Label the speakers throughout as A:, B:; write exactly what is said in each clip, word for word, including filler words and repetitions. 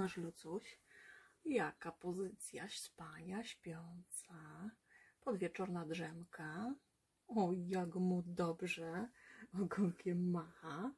A: nasz Lucuś? Jaka pozycja spania, śpiąca, podwieczorna drzemka. O, jak mu dobrze, ogonkiem macha.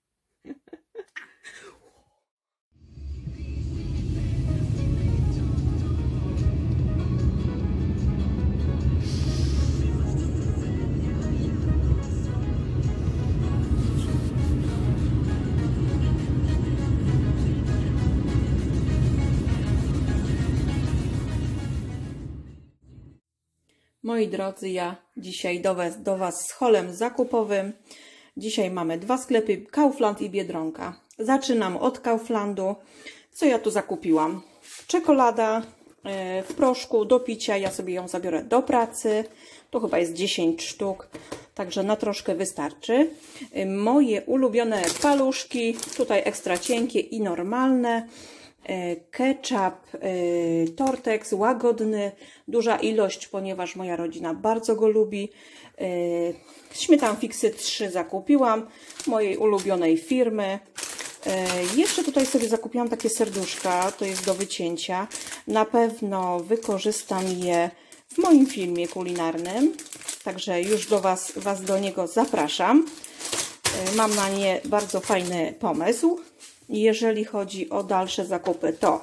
A: Moi drodzy, ja dzisiaj do was, do was z haulem zakupowym. Dzisiaj mamy dwa sklepy, Kaufland i Biedronka. Zaczynam od Kauflandu. Co ja tu zakupiłam? Czekolada w proszku do picia. Ja sobie ją zabiorę do pracy. Tu chyba jest dziesięć sztuk, także na troszkę wystarczy. Moje ulubione paluszki, tutaj ekstra cienkie i normalne. Ketchup, Tortex, łagodny, duża ilość, ponieważ moja rodzina bardzo go lubi. Śmietan Fixy trzy zakupiłam, mojej ulubionej firmy. Jeszcze tutaj sobie zakupiłam takie serduszka, to jest do wycięcia. Na pewno wykorzystam je w moim filmie kulinarnym, także już do was, was do niego zapraszam. Mam na nie bardzo fajny pomysł. Jeżeli chodzi o dalsze zakupy, to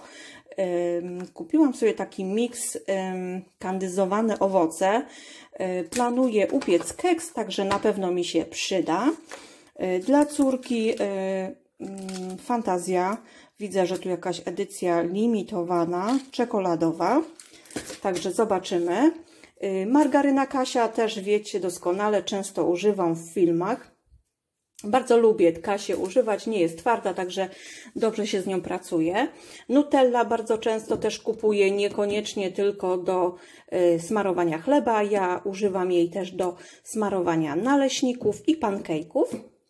A: ym, kupiłam sobie taki miks ym, kandyzowane owoce. Yy, planuję upiec keks, także na pewno mi się przyda. Yy, dla córki yy, yy, Fantazja. Widzę, że tu jakaś edycja limitowana, czekoladowa. Także zobaczymy. Yy, margaryna Kasia, też wiecie doskonale, często używam w filmach. Bardzo lubię Kasię używać, nie jest twarda, także dobrze się z nią pracuje. Nutella bardzo często też kupuję, niekoniecznie tylko do y, smarowania chleba. Ja używam jej też do smarowania naleśników i pancake'ów.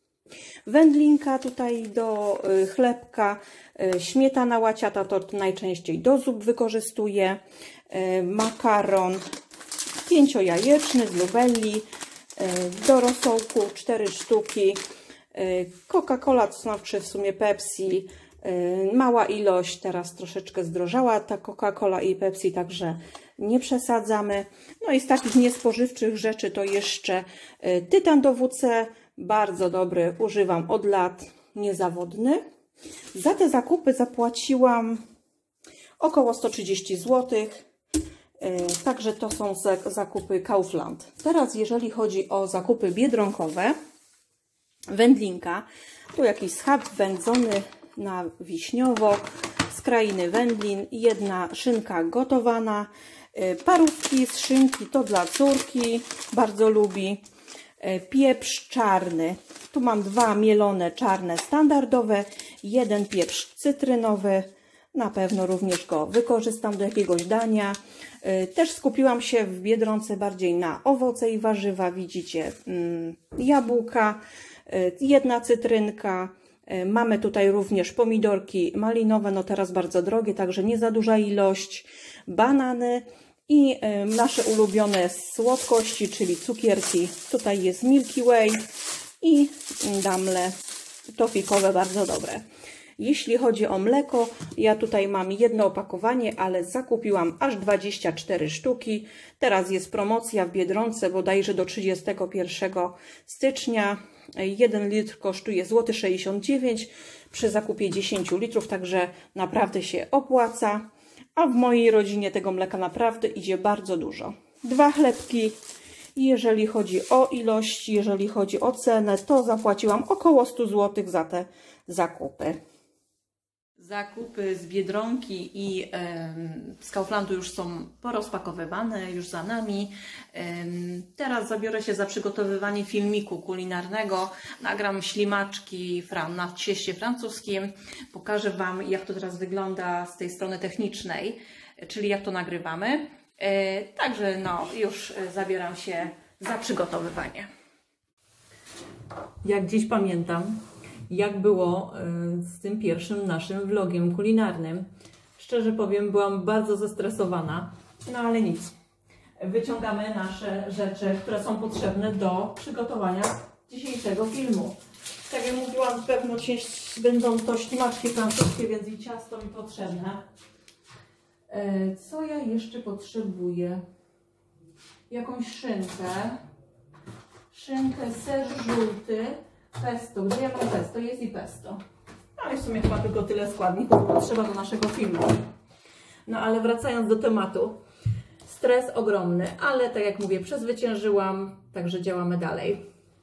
A: Wędlinka tutaj do y, chlebka, y, śmietana łaciata to najczęściej do zup wykorzystuję. Y, makaron pięciojajeczny z Lubelli. Do rosołku cztery sztuki, Coca-Cola, to znaczy w sumie Pepsi, mała ilość, teraz troszeczkę zdrożała ta Coca-Cola i Pepsi, także nie przesadzamy. No i z takich niespożywczych rzeczy to jeszcze tytan do W C, bardzo dobry, używam od lat, niezawodny. Za te zakupy zapłaciłam około sto trzydzieści złotych. Także to są zakupy Kaufland. Teraz jeżeli chodzi o zakupy biedronkowe, wędlinka, tu jakiś schab wędzony na wiśniowo, z krainy wędlin, jedna szynka gotowana, parówki z szynki to dla córki, bardzo lubi, pieprz czarny, tu mam dwa mielone czarne standardowe, jeden pieprz cytrynowy, na pewno również go wykorzystam do jakiegoś dania. Też skupiłam się w Biedronce bardziej na owoce i warzywa. Widzicie, jabłka, jedna cytrynka. Mamy tutaj również pomidorki malinowe, no teraz bardzo drogie, także nie za duża ilość. Banany i nasze ulubione słodkości, czyli cukierki. Tutaj jest Milky Way i damle tofikowe, bardzo dobre. Jeśli chodzi o mleko, ja tutaj mam jedno opakowanie, ale zakupiłam aż dwadzieścia cztery sztuki. Teraz jest promocja w Biedronce, bodajże do trzydziestego pierwszego stycznia. jeden litr kosztuje złoty sześćdziesiąt dziewięć złotych przy zakupie dziesięciu litrów, także naprawdę się opłaca. A w mojej rodzinie tego mleka naprawdę idzie bardzo dużo. Dwa chlebki. Jeżeli chodzi o ilość, jeżeli chodzi o cenę, to zapłaciłam około stu złotych za te zakupy. Zakupy z Biedronki i y, z Kauflandu już są porozpakowywane, już za nami. Y, teraz zabiorę się za przygotowywanie filmiku kulinarnego. Nagram ślimaczki na cieście francuskim. Pokażę Wam, jak to teraz wygląda z tej strony technicznej, czyli jak to nagrywamy. Y, także no, już zabieram się za przygotowywanie. Jak dziś pamiętam, jak było z tym pierwszym naszym vlogiem kulinarnym. Szczerze powiem, byłam bardzo zestresowana, no ale nic. Wyciągamy nasze rzeczy, które są potrzebne do przygotowania dzisiejszego filmu. Tak jak mówiłam, pewno będą to ślimaczki francuskie, więc i ciasto mi potrzebne. Co ja jeszcze potrzebuję? Jakąś szynkę. Szynkę, ser żółty, pesto. Gdzie ja mam pesto? Jest i pesto. No i w sumie chyba tylko tyle składników potrzeba do naszego filmu. No ale wracając do tematu. Stres ogromny, ale tak jak mówię, przezwyciężyłam, także działamy dalej.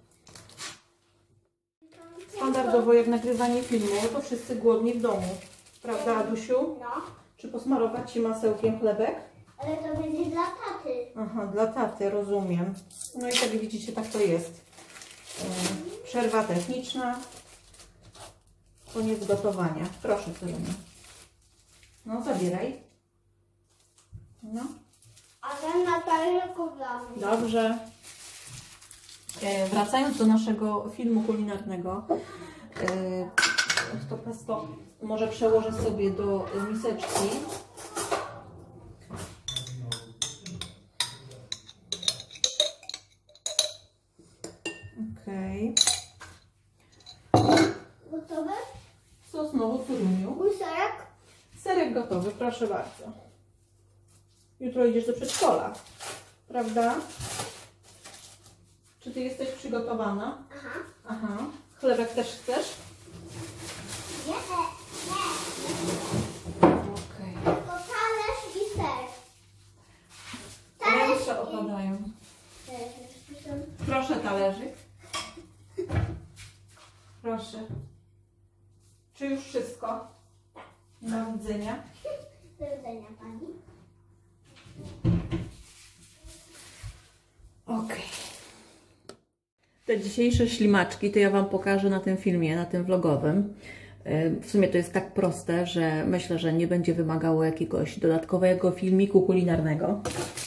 A: Standardowo jak nagrywanie filmu, to wszyscy głodni w domu. Prawda, Adusiu?
B: No.
A: Czy posmarować Ci masełkiem chlebek?
B: Ale to będzie dla taty.
A: Aha, dla taty, rozumiem. No i tak widzicie, tak to jest. Yy, przerwa techniczna. Koniec gotowania. Proszę, Celunia. No, zabieraj. No.
B: Ale na talerzyku dla mnie.
A: Dobrze. Yy, wracając do naszego filmu kulinarnego, yy, to pesto może przełożę sobie do miseczki. Okej.
B: Gotowe?
A: Sos znowu Ceruniu.
B: Mój serek?
A: Serek gotowy, proszę bardzo. Jutro idziesz do przedszkola, prawda? Czy Ty jesteś przygotowana?
B: Aha.
A: Aha. Chlebek też chcesz?
B: Nie, nie.
A: Okej.
B: To talerz i ser. Talerz
A: Ręce
B: i...
A: opadają.
B: Talerz.
A: Proszę talerzyk. Proszę. Czy już wszystko? Do widzenia.
B: Do widzenia pani.
A: Okej. Te dzisiejsze ślimaczki to ja Wam pokażę na tym filmie, na tym vlogowym. W sumie to jest tak proste, że myślę, że nie będzie wymagało jakiegoś dodatkowego filmiku kulinarnego.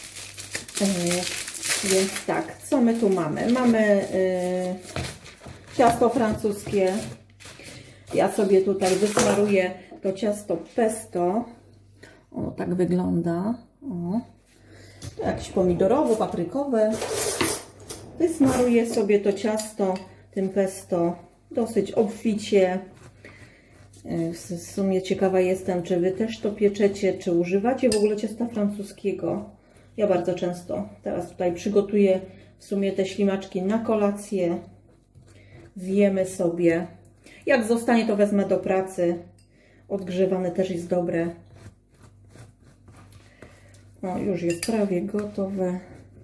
A: Więc tak, co my tu mamy? Mamy yy, ciasto francuskie. Ja sobie tutaj wysmaruję to ciasto pesto. O, tak wygląda. O. To jakieś pomidorowo, paprykowe. Wysmaruję sobie to ciasto tym pesto dosyć obficie. W sumie ciekawa jestem, czy Wy też to pieczecie, czy używacie w ogóle ciasta francuskiego. Ja bardzo często teraz tutaj przygotuję w sumie te ślimaczki na kolację. Zjemy sobie. Jak zostanie, to wezmę do pracy. Odgrzewane też jest dobre. O, już jest prawie gotowe.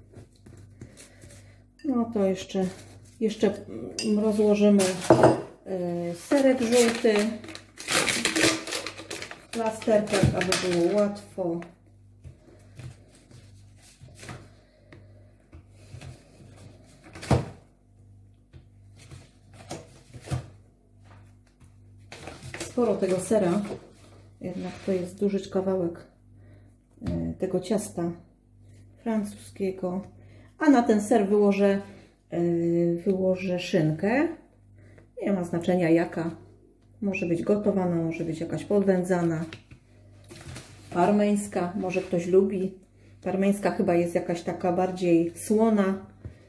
A: No to jeszcze, jeszcze rozłożymy yy, serek żółty. Plasterkę, aby było łatwo. Sporo tego sera, jednak to jest duży kawałek yy, tego ciasta francuskiego. A na ten ser wyłożę, yy, wyłożę szynkę. Nie ma znaczenia jaka. Może być gotowana, może być jakaś podwędzana. Parmeńska, może ktoś lubi. Parmeńska chyba jest jakaś taka bardziej słona.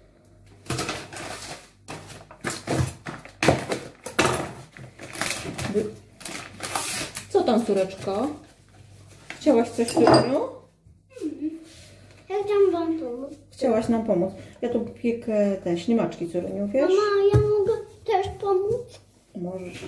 A: Co tam, córeczko? Chciałaś coś, Ceruniu?
B: Ja chciałam wam pomóc.
A: Chciałaś nam pomóc. Ja tu piekę te ślimaczki, Ceruniu, wiesz?
B: Mama, ja mogę też pomóc?
A: Możesz.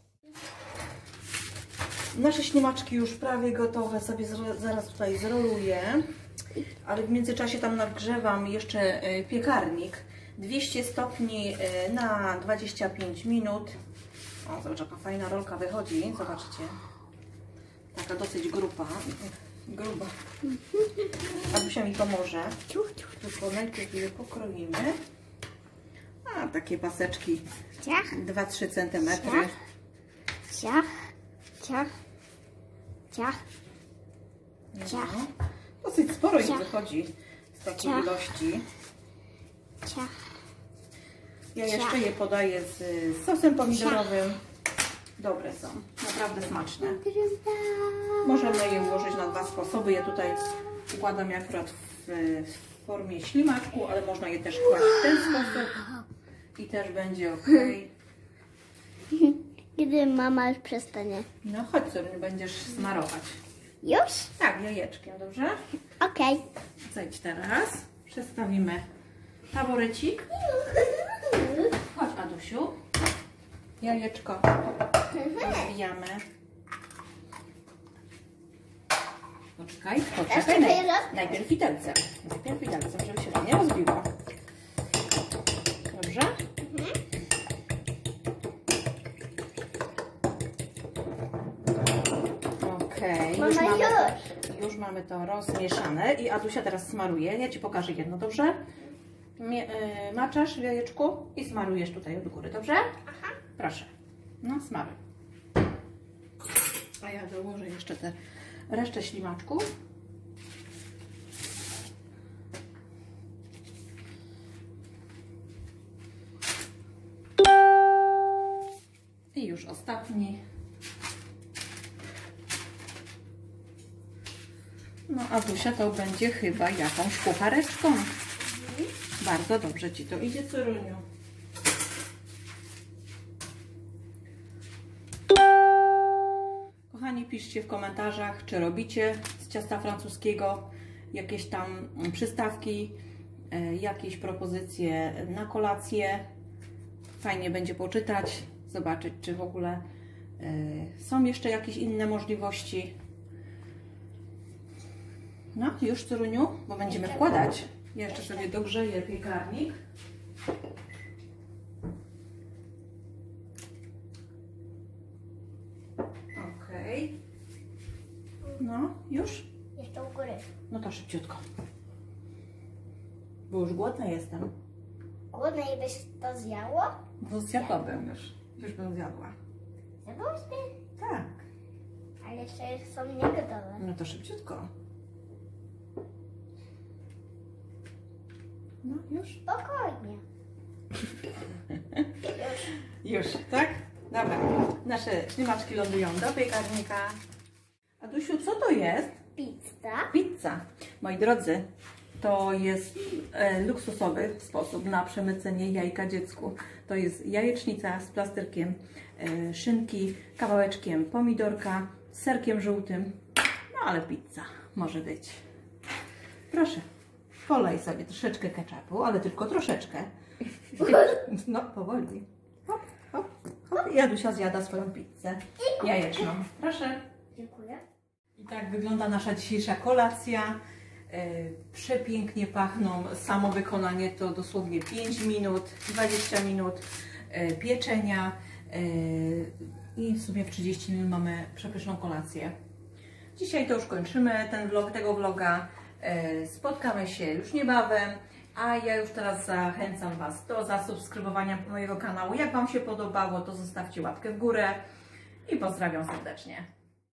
A: Nasze ślimaczki już prawie gotowe, sobie zaraz tutaj zroluję, ale w międzyczasie tam nagrzewam jeszcze piekarnik. dwieście stopni na dwadzieścia pięć minut. O, zobacz, jaka fajna rolka wychodzi, zobaczcie. Taka dosyć gruba. Gruba. Adusia mi pomoże. Tylko najpierw je pokroimy. A, takie paseczki dwa trzy centymetry.
B: Ciach, ciach, ciach, ciach,
A: No, dosyć sporo ich
B: Ciach.
A: wychodzi z takiej
B: Ciach.
A: ilości.
B: ciach.
A: Ja
B: Ciach.
A: jeszcze je podaję z sosem pomidorowym. Dobre są, naprawdę smaczne. Możemy je ułożyć na dwa sposoby. Ja tutaj układam je akurat w, w formie ślimaczku, ale można je też kłaść w ten sposób i też będzie ok.
B: Kiedy mama już przestanie.
A: No chodź sobie, będziesz smarować.
B: Już?
A: Tak, jajeczkiem, dobrze?
B: Okej.
A: Zejdź teraz. Przestawimy taborecik. Chodź, Adusiu. Jajeczko rozwijamy. Poczekaj, poczekaj.
B: Jeszcze
A: Naj,
B: raz?
A: najpierw widelcem. Najpierw widelcem, żeby się to nie rozbiło. Dobrze? Okej, już
B: Mama,
A: mamy,
B: już.
A: już mamy to rozmieszane i Adusia teraz smaruje. Ja Ci pokażę jedno, dobrze? Mie, y, maczasz w jajeczku i smarujesz tutaj od góry, dobrze?
B: Aha.
A: Proszę. No, smaruj. A ja dołożę jeszcze te resztę ślimaczków. I już ostatni. No, Adusia to będzie chyba jakąś kuchareczką. Mhm. Bardzo dobrze Ci to idzie, Cyruniu. Kochani, piszcie w komentarzach, czy robicie z ciasta francuskiego jakieś tam przystawki, jakieś propozycje na kolację. Fajnie będzie poczytać, zobaczyć, czy w ogóle są jeszcze jakieś inne możliwości. No, już, Cyruniu, bo będziemy wkładać. Ja jeszcze sobie dogrzeję piekarnik. Okej. No, już?
B: Jeszcze u góry.
A: No to szybciutko. Bo już głodna jestem.
B: Głodne i byś to zjadło?
A: No zjadłabym już. Już bym zjadła.
B: Zjadłyśmy?
A: Tak.
B: Ale jeszcze są niegotowe.
A: No to szybciutko. No, już?
B: Spokojnie.
A: Już, tak? Dobra. Nasze ślimaczki lądują do piekarnika. Adusiu, co to jest?
B: Pizza.
A: Pizza. Moi drodzy, to jest e, luksusowy sposób na przemycenie jajka dziecku. To jest jajecznica z plasterkiem e, szynki, kawałeczkiem pomidorka, serkiem żółtym. No ale pizza może być. Proszę, polej sobie troszeczkę ketchupu, ale tylko troszeczkę. No, powoli. Hop, hop, hop. I Adusia zjada swoją pizzę jajeczną. Proszę.
B: Dziękuję.
A: I tak wygląda nasza dzisiejsza kolacja. E, przepięknie pachną. Samo wykonanie to dosłownie pięć minut, dwadzieścia minut e, pieczenia e, i w sumie w trzydzieści minut mamy przepyszną kolację. Dzisiaj to już kończymy ten vlog, tego vloga. E, spotkamy się już niebawem, a ja już teraz zachęcam Was do zasubskrybowania mojego kanału. Jak Wam się podobało, to zostawcie łapkę w górę i pozdrawiam serdecznie.